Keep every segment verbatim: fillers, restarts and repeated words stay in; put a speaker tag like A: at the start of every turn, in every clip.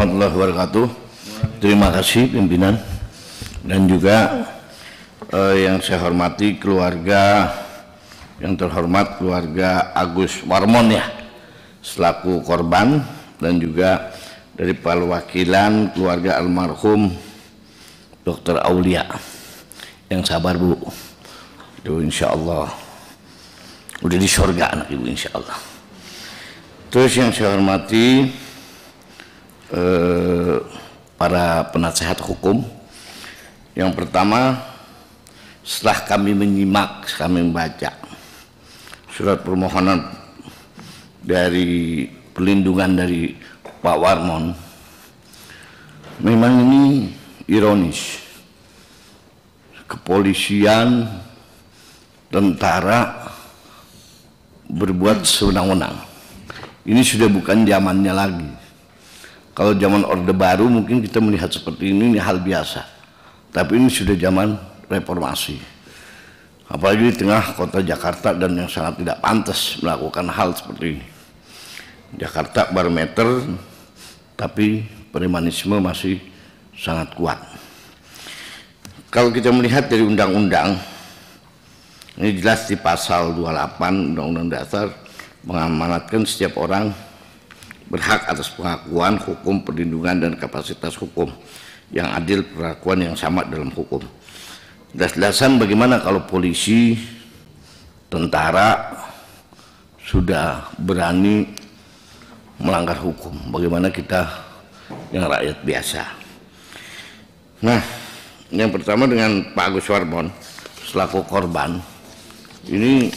A: warahmatullahi wabarakatuh. Terima kasih pimpinan dan juga eh, yang saya hormati keluarga, yang terhormat keluarga Agus Warmon ya, selaku korban, dan juga dari perwakilan keluarga almarhum Dokter Aulia. Yang sabar Bu, itu insya Allah udah di surga anak ibu insya Allah. Terus yang saya hormati eh, para penasehat hukum. Yang pertama, setelah kami menyimak, kami membaca surat permohonan dari perlindungan dari Pak Warmon, memang ini ironis. Kepolisian, tentara berbuat sewenang-wenang. Ini sudah bukan zamannya lagi. Kalau zaman Orde Baru mungkin kita melihat seperti ini, ini hal biasa. Tapi ini sudah zaman reformasi. Apalagi di tengah kota Jakarta dan yang sangat tidak pantas melakukan hal seperti ini. Jakarta barometer, tapi premanisme masih sangat kuat. Kalau kita melihat dari undang-undang, ini jelas di pasal dua puluh delapan Undang-Undang Dasar mengamanatkan setiap orang berhak atas pengakuan, hukum, perlindungan, dan kapasitas hukum yang adil, perlakuan yang sama dalam hukum. Das-dasan bagaimana kalau polisi, tentara sudah berani melanggar hukum, bagaimana kita yang rakyat biasa. Nah, yang pertama dengan Pak Agus Warmon selaku korban, ini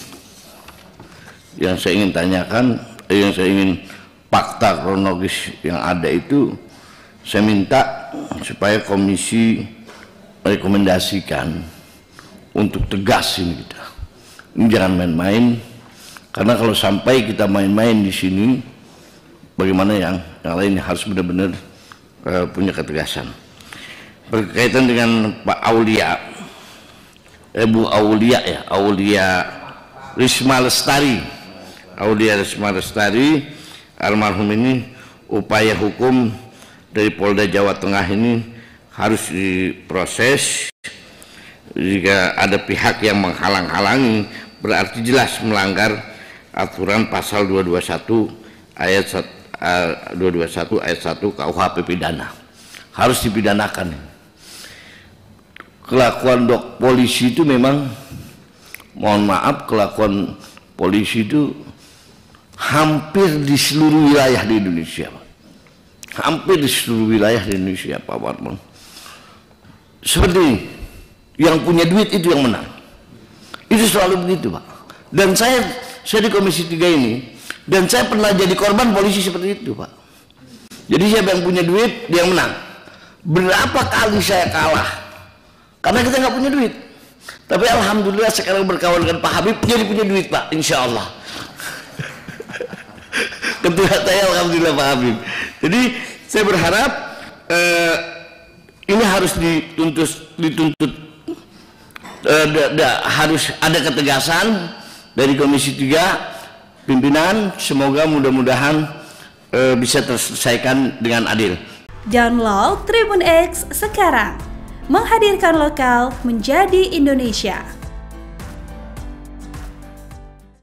A: yang saya ingin tanyakan, eh, yang saya ingin fakta kronologis yang ada itu, saya minta supaya komisi rekomendasikan untuk tegas ini kita. Ini jangan main-main, karena kalau sampai kita main-main di sini, bagaimana yang yang lain harus benar-benar uh, punya ketegasan. Berkaitan dengan Pak Aulia, eh, Bu Aulia ya, Aulia Risma Lestari, Aulia Risma Lestari, almarhum ini, upaya hukum dari Polda Jawa Tengah ini harus diproses. Jika ada pihak yang menghalang-halangi, berarti jelas melanggar aturan pasal dua ratus dua puluh satu ayat dua ratus dua puluh satu ayat satu K U H P pidana, harus dipidanakan. Kelakuan dok polisi itu memang, mohon maaf, kelakuan polisi itu hampir di seluruh wilayah di Indonesia, Pak. Hampir di seluruh wilayah di Indonesia, Pak Warmon. Seperti yang punya duit itu yang menang. Itu selalu begitu, Pak. Dan saya, saya di Komisi tiga ini, dan saya pernah jadi korban polisi seperti itu, Pak. Jadi siapa yang punya duit, dia yang menang. Berapa kali saya kalah karena kita nggak punya duit. Tapi alhamdulillah sekarang berkawan dengan Pak Habib jadi punya duit, Pak, insya Allah. Ketua saya alhamdulillah Pak Habib. Jadi saya berharap eh, ini harus dituntut, dituntut eh, da, da, harus ada ketegasan dari Komisi tiga pimpinan. Semoga mudah-mudahan eh, bisa terselesaikan dengan adil.
B: Download Tribun X sekarang, menghadirkan lokal menjadi Indonesia.